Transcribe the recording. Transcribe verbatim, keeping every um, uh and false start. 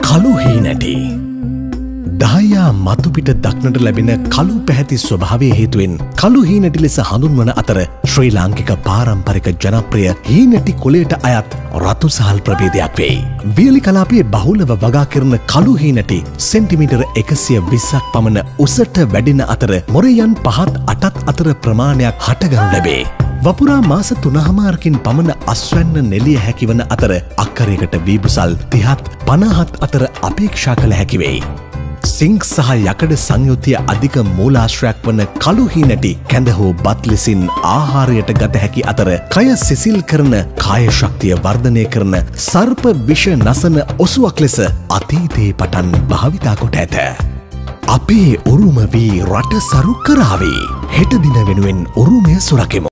කළු හීනටි දහයා මතුපිට දක්නට ලැබෙන කළු පැහැති ස්වභාවය හේතුවෙන් කළු හීනටි ලෙස හඳුන්වන අතර ශ්‍රී ලාංකික පාරම්පරික ජනප්‍රිය හීනටි කුලයට අයත් රතු සහල් ප්‍රභේදයක් වෙයි. වියලි කලාපයේ බහුලව වගා කරන කළු හීනටි සෙන්ටිමීටර එකසිය විස්සක් පමණ උසට වැඩෙන අතර මොරයන් පහත් අටත් අතර ප්‍රමාණයක් හටගනු ලැබේ. වපුරා මාස තුනහමාරකින් පමණ අස්වැන්න නෙලිය හැකිවන අතර අක්කරයකට වීබුසල් තිහත් පනහත් අතර අපේක්ෂා කළ හැකිවෙයි. සිංක් සහ යකඩ සංයුතිය අධික මූලාශ්‍රයක් වන කළු හීනටි කැඳ හෝ බත් ලෙසින් ආහාරයට ගත හැකි අතර කය සිසිල් කරන කාය ශක්තිය වර්ධනය කරන සර්ප විෂ නසන ඔසුවක් ලෙස අතීතයේ පටන් භාවිතා කොට ඇත. අපේ උරුම වී රට සරු කරාවේ හෙට දින වෙනුවෙන් උරුමය සුරකෙමු.